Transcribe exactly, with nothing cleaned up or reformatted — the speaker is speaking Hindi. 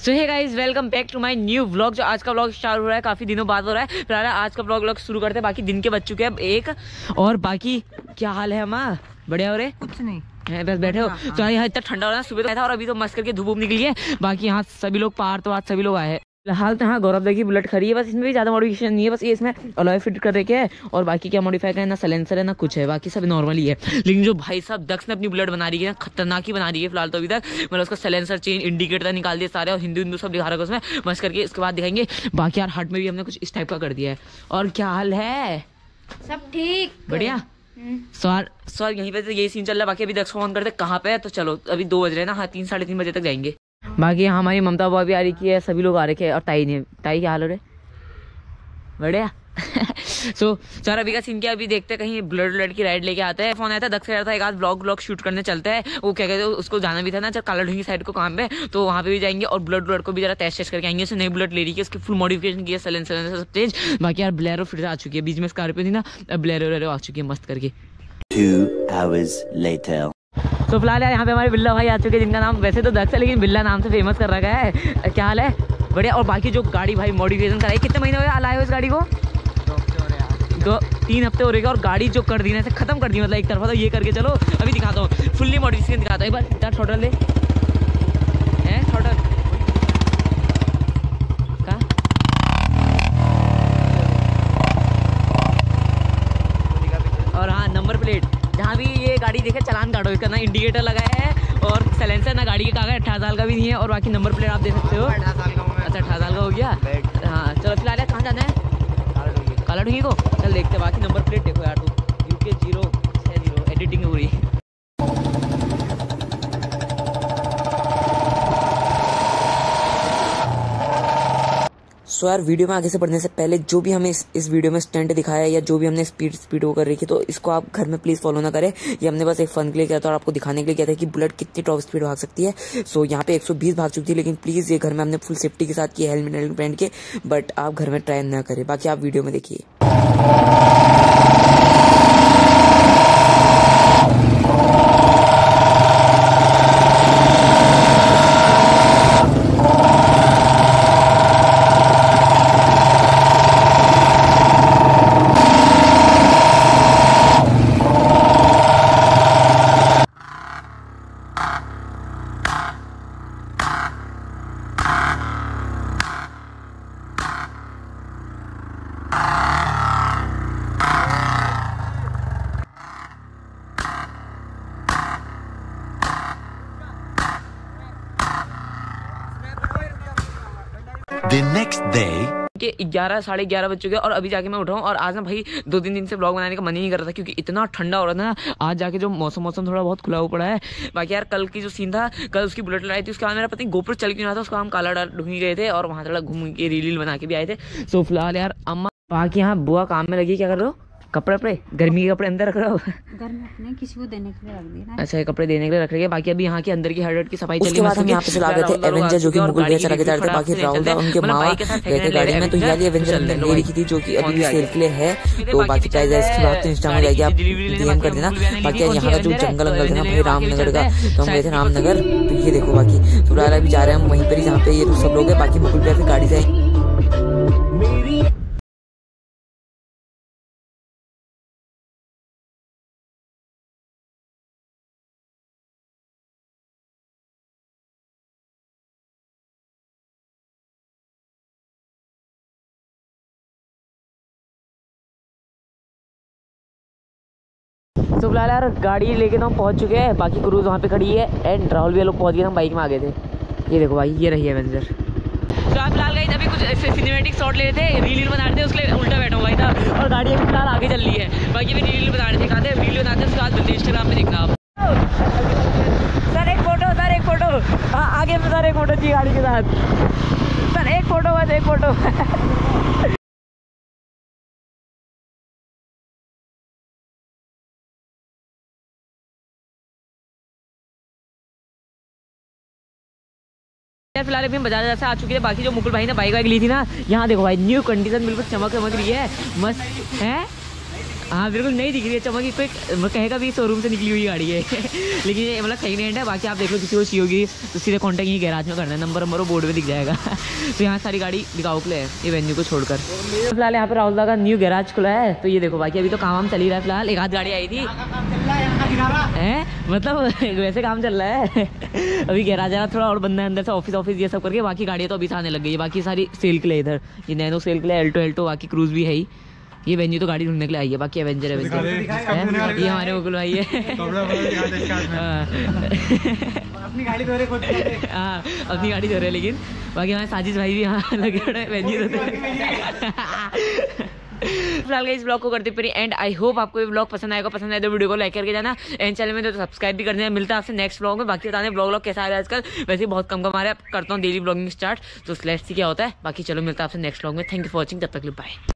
So hey guys, welcome back to my new vlog. जो आज का व्लॉग स्टार्ट हो रहा है, काफ़ी दिनों बाद हो रहा है। फिलहाल आज का व्लॉग व्लॉग शुरू करते हैं। बाकी दिन के बज चुके हैं अब एक। और बाकी क्या हाल है अम्मा? बढ़िया हो रहे? कुछ नहीं है बस बैठे हो। तो यहाँ इतना ठंडा हो रहा है, सुबह तो था और अभी तो मस्त करके धूप निकली है। बाकी यहाँ सभी लोग पहाड़ तो आज सभी लोग आए हैं। फिलहाल तो हाँ गौरव दा की बुलेट खड़ी है, बस इसमें भी ज़्यादा मॉडिफिकेशन नहीं है। बस ये इसमें अलॉय फिट कर रखे है और बाकी क्या मॉडिफाई है, ना सलेंसर है ना कुछ है, बाकी सब नॉर्मल ही है। लेकिन जो भाई साहब दक्ष ने अपनी बुलेट बना रही है ना, खतरनाक ही बना रही है फिलहाल तो अभी तक। मतलब उसका सलेंसर चेन इंडिकेटर निकाल दिए सारे और हिंदू हिंदू सब दिखा रहा है उसमें मस्त करके। इसके बाद दिखाएंगे। बाकी यार हट में भी हमने कुछ इस टाइप का कर दिया है। और क्या हाल है? सब ठीक बढ़िया। सवार सवार यहीं पे तो यही सीन चल रहा है। बाकी अभी दक्ष फोन करते कहाँ पे है, तो चलो अभी दो बज रहे हैं ना, हाँ तीन साढ़े तीन बजे तक जाएंगे। बाकी हमारी ममता बुआ भी आ रही है, सभी लोग आ रखे हैं और ताई ने ताई क्या हाल हो रहे? बढ़िया। सो so, चार अभी का सीन क्या, अभी देखते हैं कहीं बुलेट बुलेट की राइड लेके आते हैं। फोन आया था दक्ष कह रहा था एक आध ब्लॉग ब्लॉग शूट करने चलते हैं। वो क्या कहते हैं, उसको जाना भी था ना जब काला ढूंगी साइड को काम पे, तो वहाँ पे भी जाएंगे और बुलेट बुलेट को भी जरा टेस्ट टेस्ट करके आएंगे। उसने नई बुलेट ले रही है, उसकी फुल मॉडिफिकेशन की है, सलेंसर सब चेंज। बाकी यार ब्लेरो फिर आ चुकी है, बीच में स्कॉर्पियो थी ना, अब ब्लेरो ब्लेरो आ चुकी है मस्त करके। Two hours later. तो फिलहाल यार यहाँ पे हमारे बिल्ला भाई आ चुके हैं, जिनका नाम वैसे तो दक्ष है लेकिन बिल्ला नाम से फेमस कर रखा है। क्या हाल है? बढ़िया। और बाकी जो गाड़ी भाई मॉडिफिकेशन कराई, कितने महीने हो गए लाए हो इस गाड़ी को? दो तीन हफ्ते हो रहे हैं। और गाड़ी जो कर दी ना, ऐसे खत्म कर दी, मतलब एक तरफा तो ये करके चलो। अभी दिखाता हूँ फुल्ली मॉडिफिकेशन दिखाता हूँ एक बार। यार थोड़ा ले हैं थोड़ा का और हाँ नंबर प्लेट, जहाँ भी ये गाड़ी देखे चलान काटो इसका। ना इंडिकेटर लगाया है और सैलेंसर ना गाड़ी के कागज, अठारह साल का भी नहीं है। और बाकी नंबर प्लेट आप देख सकते हो। अच्छा अठारह साल का हो गया। हाँ चलो फिलहाल कहाँ जाना है? काला ढूंगी को चल देखते हैं। बाकी नंबर प्लेट देखो यार, तो यूके जीरो छः जीरो एडिटिंग हो रही है। सो यार वीडियो में आगे से बढ़ने से पहले जो भी हमें इस, इस वीडियो में स्टंट दिखाया है या जो भी हमने स्पीड स्पीड वो कर रही थी, तो इसको आप घर में प्लीज़ फॉलो ना करें। ये हमने बस एक फन के लिए किया था और आपको दिखाने के लिए किया था कि बुलेट कितनी टॉप स्पीड भाग सकती है। सो यहाँ पे एक सौ बीस भाग चुकी थी, लेकिन प्लीज़ ये घर में हमने फुल सेफ्टी के साथ की, हेलमेट हेलमेट पहन के। बट आप घर में ट्राई ना करें, बाकी आप वीडियो में देखिए। The next day. कि ग्यारह साढ़े ग्यारह बज चुके हैं और अभी जाके मैं उठ रहा हूँ। और आज ना भाई दो तीन दिन से ब्लॉग बनाने का मन ही नहीं कर रहा था, क्योंकि इतना ठंडा हो रहा था ना। आज जाके जो मौसम मौसम थोड़ा बहुत खुला हुआ पड़ा है। बाकी यार कल की जो सीन था, कल उसकी बुलेट लड़ाई थी, उसके बाद मेरा पता नहीं गोपुर चल क्यों रहा था, उसको हम काला डाल ढूंढी गए थे और वहाँ थोड़ा घूम के रील रील बना के भी आए थे। सो फिलहाल यार अम्मा बाकी यहाँ बुआ काम में लगी। क्या कर रहे हो? कपड़े अपने गर्मी के कपड़े अंदर रख रहे हो? घर में अपने किसी को देने के लिए रख देना। अच्छा ये कपड़े देने के लिए रख रहे हैं। बाकी अभी यहाँ के अंदर की हर्ड की सफाई चली। उसके बाद हम यहाँ पे चला गए थे एवेंजर, जो कि मुकुल भैया चला के जा रहे थे। बाकी राहुल दा उनके मामा गए थे गाड़ी में। तो ये वाली एवेंजर हमने ले रखी थी, जो कि अभी भी सेल के लिए है। तो बाकी प्राइस है इसकी बात तो इंस्टा में जाएगी, आप डीएम कर देना। बाकी यहाँ का जो जंगल अंगल था ना भाई रामनगर का, तो हम गए थे रामनगर। तो ये देखो बाकी तो अभी जा रहे हैं हम वहीं पर ही जहाँ पे ये सब लोग हैं। बाकी मुकुल भैया फिर गाड़ी से आएंगे। तो फिलहाल यार गाड़ी लेके तो हम पहुंच चुके हैं। बाकी क्रूज वहाँ पे खड़ी है एंड राहुल भी लोग पहुंच गए, हम बाइक में आ गए थे। ये देखो भाई ये रही है एवेंजर। तो आप फिलहाल गई अभी कुछ सिनेमेटिक शॉट ले रहे थे, रील रील बना रहे थे, उसके उल्टा बैठा हुआ था और गाड़ी अभी फिलहाल आगे चल रही है। बाकी अभी रील रील बना रहे थे, कहते रील बनाते उसके बाद इंस्टाग्राम पे देखना आप। सर एक फोटो, सर एक फोटो। हाँ आगे में सर एक फोटो चाहिए गाड़ी के साथ। सर एक फोटो बस, एक फोटो। फिलहाल अभी हम बाजार से आ चुके हैं। बाकी जो मुकुल भाई ने बाइक वाइक ली थी ना, यहाँ देखो भाई न्यू कंडीशन बिल्कुल चमक चमक रही है, मस्त है। हाँ बिल्कुल नहीं दिख रही है चमक, कोई मतलब कहेगा भी शोरूम से निकली हुई गाड़ी है लेकिन ये मतलब सेकंड हैंड है। बाकी आप देख लो किसी को चाहिए होगी तो सीधे कॉन्टैक्ट यहीं गैराज में करना है, नंबर नंबर बोर्ड पे दिख जाएगा तो यहाँ सारी गाड़ी बिकाऊ के लिए है ये वेन्यू को छोड़कर। फिलहाल यहाँ पे राहुल दा का न्यू गैराज खुला है, तो ये देखो बाकी अभी तो काम चल ही रहा है। फिलहाल एक आध गाड़ी आई थी है, मतलब वैसे काम चल रहा है अभी गैराज आ थोड़ा और बंदा है अंदर से, ऑफिस ऑफिस ये सब करके। बाकी गाड़ियाँ तो अभी से आने लग गई है, बाकी सारी सेल के लिए इधर ये नैनो सेल के लिए, एल्टो एल्टो बाकी क्रूज भी है ही। ये वेन्यू तो गाड़ी ढूंढने के लिए आई है, बाकी एवेंजर एवेंजर ये हमारे मुकुल भाई है अपनी गाड़ी धो रहे खुद हाँ अपनी गाड़ी धो रहे, लेकिन बाकी हमारे साजिश भाई भी यहाँ लगे हुए वेन्यू फिलहाल इस ब्लॉग को करते फिर एंड। आई होप आपको ये ब्लॉग पसंद आएगा, पसंद आए तो वीडियो को लाइक करके जाना, एंड चैनल में तो सब्सक्राइब भी कर देना। मिलता है आपसे नेक्स्ट ब्लॉग में। बाकी बताने ब्लॉग ब्लॉग कैसा आ रहा है आजकल, वैसे बहुत कम कम आ रहा है, करता हूँ डेली ब्लॉगिंग स्टार्ट, तो लेट्स सी क्या होता है। बाकी चलो मिलता है आपसे नेक्स्ट ब्लॉग में। थैंक यू फॉर वॉचिंग, तब तक बाय।